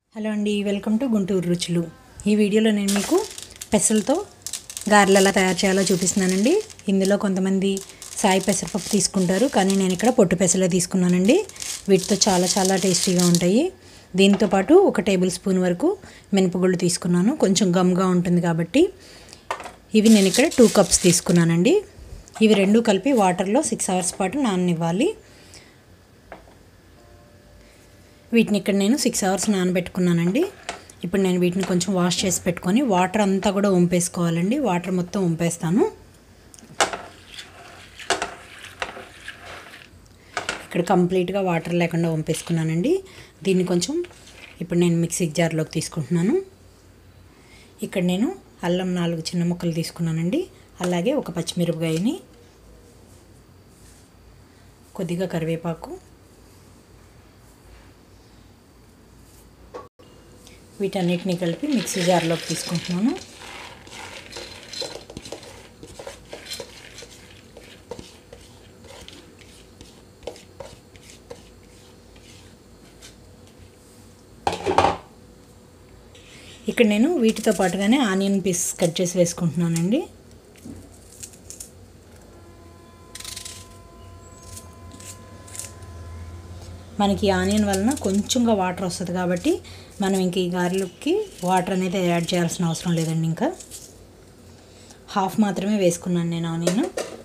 Hello అండి, welcome to Guntur రుచులు. ఈ వీడియోలో నేను మీకు పెసలతో గారెలు ఎలా తయారు చేయాలో చూపిస్తున్నానండి. ఇందులో కొంతమంది సాయి పెసరపప్పు తీసుకుంటారు, కానీ నేను ఇక్కడ పొట్టు పెసలే తీసుకున్నానండి. వీటితో చాలా టేస్టీగా ఉంటాయి. దీంతో పాటు 1 టేబుల్ స్పూన్ వరకు మినపగుళ్ళు తీసుకున్నాను, కొంచెం గమ్గా ఉంటుంది కాబట్టి. ఇవి నేను ఇక్కడ 2 కప్స్ తీసుకున్నానండి. ఇవి రెండు కలిపి వాటర్లో 6 అవర్స్ పాటు నాననివ్వాలి. వీటిని ఇక్కడ నేను 6 అవర్స్ నానబెట్టుకున్నానండి. ఇప్పుడు నేను వీటిని కొంచెం వాష్ చేసి పెట్టుకొని వాటర్ అంతా కూడా వంపేసుకోవాలండి. వాటర్ మొత్తం వంపేస్తాను. ఇక్కడ కంప్లీట్గా వాటర్ లేకుండా వంపేసుకున్నానండి. దీన్ని కొంచెం ఇప్పుడు నేను మిక్సీ జార్లోకి తీసుకుంటున్నాను. ఇక్కడ నేను అల్లం 4 చిన్న ముక్కలు తీసుకున్నానండి. అలాగే ఒక పచ్చిమిరపకాయని, కొద్దిగా కరివేపాకు, వీటన్నిటిని కలిపి మిక్సీ జార్లోకి తీసుకుంటున్నాను. ఇక్కడ నేను వీటితో పాటుగానే ఆనియన్ పీస్ కట్ చేసి వేసుకుంటున్నానండి. మనకి ఆనియన్ వలన కొంచెంగా వాటర్ వస్తుంది కాబట్టి మనం ఇంక ఈ గారెలకి వాటర్ అనేది యాడ్ చేయాల్సిన అవసరం లేదండి. ఇంకా హాఫ్ మాత్రమే వేసుకున్నాను నేను ఆనియన్.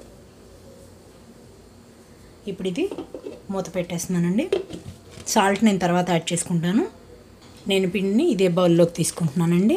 ఇప్పుడు ఇది మూత పెట్టేస్తున్నానండి. సాల్ట్ నేను తర్వాత యాడ్ చేసుకుంటాను. నేను పిండిని ఇదే బౌల్లోకి తీసుకుంటున్నానండి.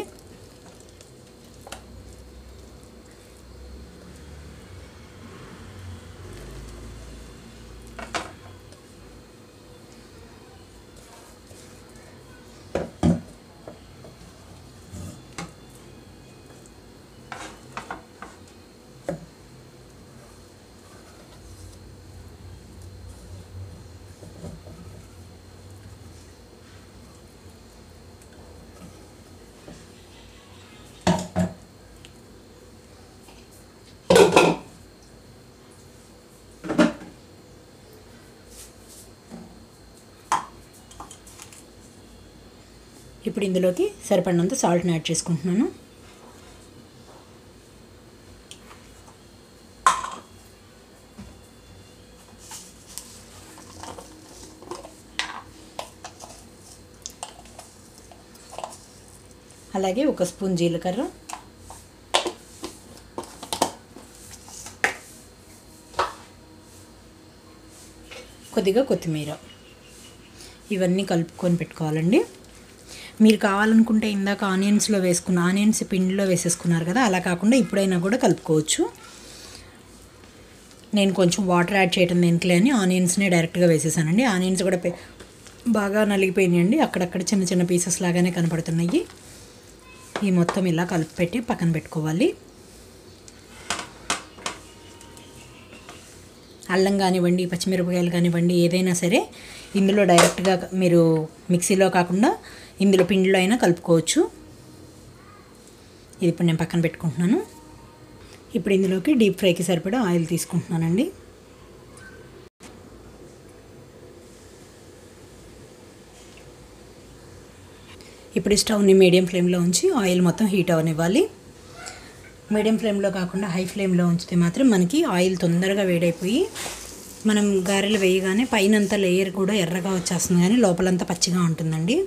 ఇప్పుడు ఇందులోకి సరిపడినంత సాల్ట్ని యాడ్ చేసుకుంటున్నాను. అలాగే 1 స్పూన్ జీలకర్ర, కొద్దిగా కొత్తిమీర, ఇవన్నీ కలుపుకొని పెట్టుకోవాలండి. మీరు కావాలనుకుంటే ఇందాక ఆనియన్స్ పిండిలో వేసేసుకున్నారు కదా, అలా కాకుండా ఇప్పుడైనా కూడా కలుపుకోవచ్చు. నేను కొంచెం వాటర్ యాడ్ చేయడం దేనికిలే అని ఆనియన్స్ని డైరెక్ట్గా వేసేసానండి. ఆనియన్స్ కూడా బాగా నలిగిపోయినాయండి. అక్కడక్కడ చిన్న పీసెస్ లాగానే కనపడుతున్నాయి. ఈ మొత్తం ఇలా కలిపి పెట్టి పక్కన పెట్టుకోవాలి. అల్లం కానివ్వండి, పచ్చిమిరపకాయలు కానివ్వండి, ఏదైనా సరే ఇందులో డైరెక్ట్గా మీరు మిక్సీలో కాకుండా ఇందులో పిండిలో అయినా కలుపుకోవచ్చు. ఇది ఇప్పుడు నేను పక్కన పెట్టుకుంటున్నాను. ఇప్పుడు ఇందులోకి డీప్ ఫ్రైకి సరిపడా ఆయిల్ తీసుకుంటున్నానండి. ఇప్పుడు స్టవ్ని మీడియం ఫ్లేమ్లో ఉంచి ఆయిల్ మొత్తం హీట్ అవనివ్వాలి. మీడియం ఫ్లేమ్లో కాకుండా హై ఫ్లేమ్లో ఉంచితే మాత్రం మనకి ఆయిల్ తొందరగా వేడైపోయి మనం గారెలు వేయగానే పైనంతా లేయర్ కూడా ఎర్రగా వచ్చేస్తుంది, కానీ లోపలంతా పచ్చిగా ఉంటుందండి.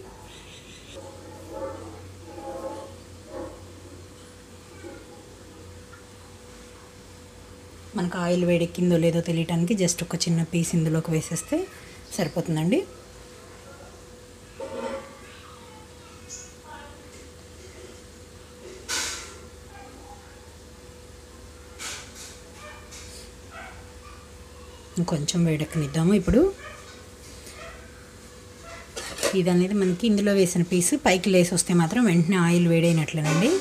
మనకు ఆయిల్ వేడెక్కిందో లేదో తెలియటానికి జస్ట్ ఒక చిన్న పీస్ ఇందులోకి వేసేస్తే సరిపోతుందండి. కొంచెం వేడెక్కనిద్దాము. ఇప్పుడు ఇది అనేది మనకి ఇందులో వేసిన పీసు పైకి లేసి వస్తే మాత్రం వెంటనే ఆయిల్ వేడైనట్లేనండి.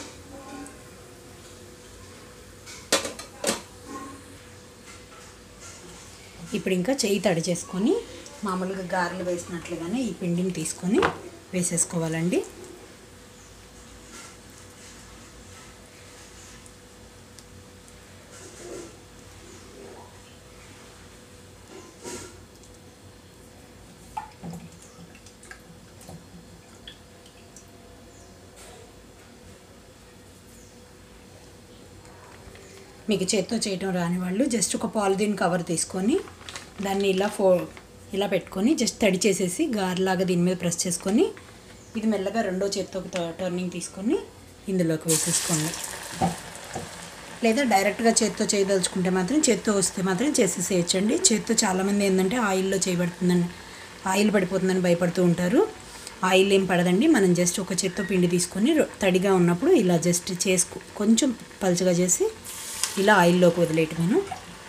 ఇప్పుడు ఇంకా చెయ్యి తడి చేసుకొని మామూలుగా గారెలు వేసినట్లుగానే ఈ పిండిని తీసుకొని వేసేసుకోవాలండి. మీకు చేత్తో చేయటం రాని వాళ్ళు జస్ట్ ఒక పాలిథిన్ కవర్ తీసుకొని దాన్ని ఇలా పెట్టుకొని జస్ట్ తడి చేసేసి గారెలాగా దీని మీద ప్రెస్ చేసుకొని ఇది మెల్లగా రెండో చేత్తో టర్నింగ్ తీసుకొని ఇందులోకి వేసేసుకోండి. లేదా డైరెక్ట్గా చేత్తో చేయదలుచుకుంటే మాత్రం చేత్తో వస్తే మాత్రం చేసేసేయచ్చండి. చేత్తో చాలామంది ఏంటంటే ఆయిల్ పడిపోతుందని భయపడుతూ ఉంటారు. ఆయిల్ ఏం పడదండి. మనం జస్ట్ ఒక చేత్తో పిండి తీసుకొని తడిగా ఉన్నప్పుడు ఇలా జస్ట్ కొంచెం పలుచగా చేసి ఇలా ఆయిల్లోకి వదిలేయటమేను.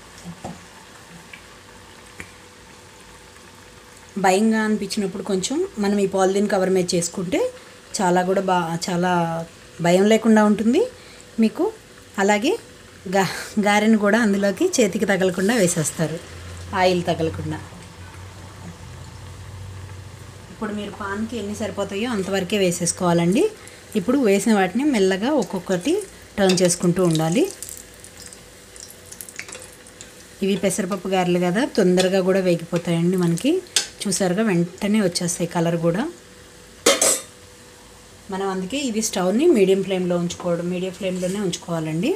భయంగా అనిపించినప్పుడు కొంచెం మనం ఈ పాలిథిన్ కవర్ మీద చేసుకుంటే చాలా భయం లేకుండా ఉంటుంది మీకు. అలాగే గారెను కూడా అందులోకి చేతికి తగలకుండా వేసేస్తారు, ఆయిల్ తగలకుండా. ఇప్పుడు మీరు పాన్కి ఎన్ని సరిపోతాయో అంతవరకే వేసేసుకోవాలండి. ఇప్పుడు వేసిన వాటిని మెల్లగా ఒక్కొక్కటి టర్న్ చేసుకుంటూ ఉండాలి. ఇవి పెసరపప్పు గారెలు కదా, తొందరగా కూడా వేగిపోతాయండి. మనకి చూసారుగా వెంటనే వచ్చేస్తాయి కలర్ కూడా. మనం అందుకే ఇది స్టవ్ని మీడియం ఫ్లేమ్లోనే ఉంచుకోవాలండి.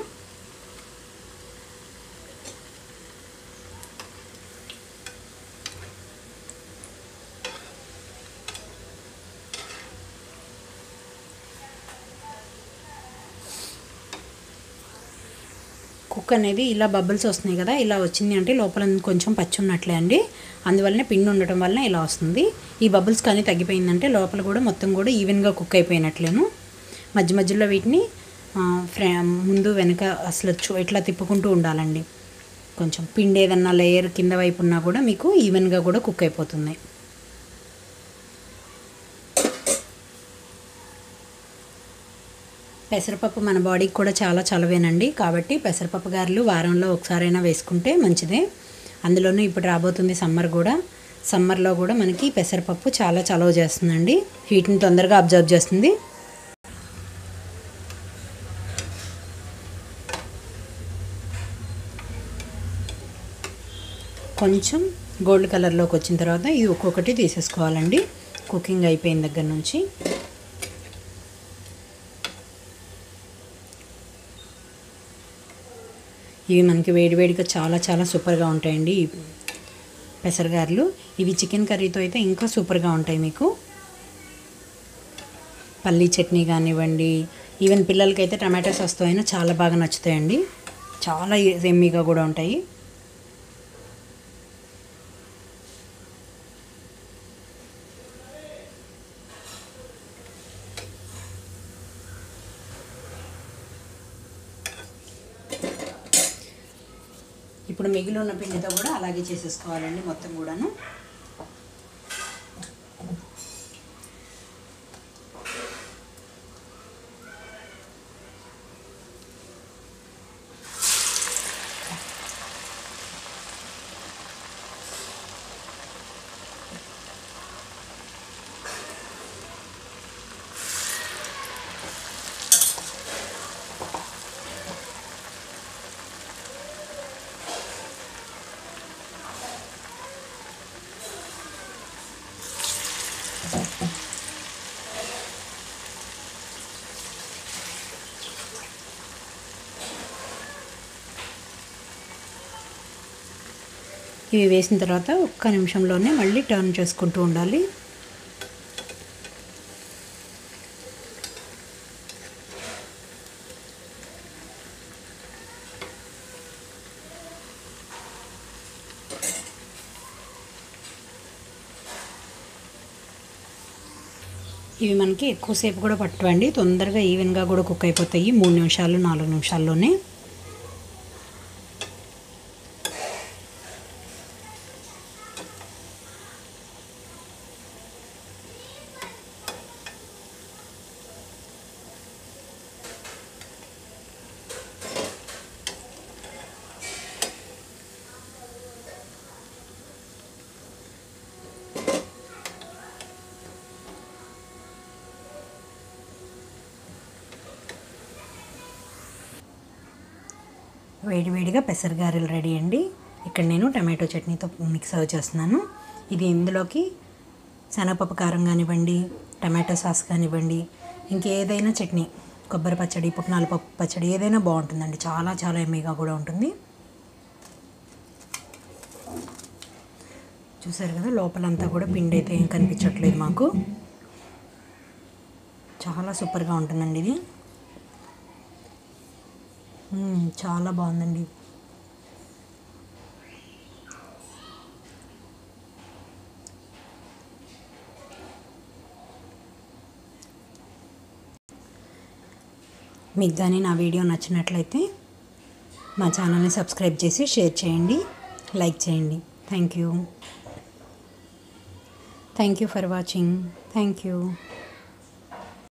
కుక్ అనేది ఇలా బబుల్స్ వస్తున్నాయి కదా, ఇలా వచ్చింది అంటే లోపల కొంచెం పచ్చి ఉన్నట్లే అండి. అందువల్లనే పిండి ఉండటం వల్ల ఇలా వస్తుంది. ఈ బబుల్స్ కానీ తగ్గిపోయిందంటే లోపల కూడా మొత్తం కూడా ఈవెన్గా కుక్ అయిపోయినట్లేను. మధ్య మధ్యలో వీటిని ముందు వెనక అసలు ఇట్లా తిప్పుకుంటూ ఉండాలండి. కొంచెం పిండి ఏదన్నా లేయర్ కింద వైపు ఉన్నా కూడా మీకు ఈవెన్గా కూడా కుక్ అయిపోతుంది. పెసరపప్పు మన బాడీకి కూడా చాలా చలవేనండి. కాబట్టి పెసరపప్పు గారెలు వారంలో ఒకసారైనా వేసుకుంటే మంచిదే. అందులోనూ ఇప్పుడు రాబోతుంది సమ్మర్ కూడా. సమ్మర్లో కూడా మనకి పెసరపప్పు చాలా చలవ చేస్తుందండి. హీట్ని తొందరగా అబ్జర్వ్ చేస్తుంది. కొంచెం గోల్డ్ కలర్లోకి వచ్చిన తర్వాత ఇది ఒక్కొక్కటి తీసేసుకోవాలండి కుకింగ్ అయిపోయిన దగ్గర నుంచి. ఇవి మనకి వేడివేడిగా చాలా సూపర్గా ఉంటాయండి ఈ పెసరగారెలు. ఇవి చికెన్ కర్రీతో అయితే ఇంకా సూపర్గా ఉంటాయి. మీకు పల్లీ చట్నీ కానివ్వండి, ఈవెన్ పిల్లలకైతే టమాటో సాస్తో అయినా చాలా బాగా నచ్చుతాయండి. చాలా ఎమ్మీగా కూడా ఉంటాయి. ఇప్పుడు మిగిలి ఉన్న పిండితో కూడా అలాగే చేసేసుకోవాలండి మొత్తం కూడాను. ఇవి వేసిన తర్వాత ఒక్క నిమిషంలోనే మళ్ళీ టర్న్ చేసుకుంటూ ఉండాలి. ఇవి మనకి ఎక్కువసేపు కూడా పట్టవండి, తొందరగా ఈవెన్గా కూడా కుక్ అయిపోతాయి. 3 నిమిషాలు 4 నిమిషాల్లోనే. వేడివేడిగా పెసరగారెలు రెడీ అండి. ఇక్కడ నేను టమాటో చట్నీతో సర్వ్ చేస్తున్నాను. ఇది ఇందులోకి శనగపప్పు కారం కానివ్వండి, టమాటో సాస్ కానివ్వండి, ఇంకేదైనా చట్నీ కొబ్బరి పచ్చడి, పుట్నాల పప్పు పచ్చడి ఏదైనా బాగుంటుందండి. చాలా చాలా ఎమ్మీగా కూడా ఉంటుంది. చూసారు కదా, లోపలంతా కూడా పిండి అయితే ఏం కనిపించట్లేదు మాకు. చాలా సూపర్గా ఉంటుందండి ఇది. చాలా బాగుందండి. మీకు కానీ నా వీడియో నచ్చినట్లయితే మా ఛానల్ని సబ్స్క్రైబ్ చేసి షేర్ చేయండి, లైక్ చేయండి. Thank you for watching. Thank you.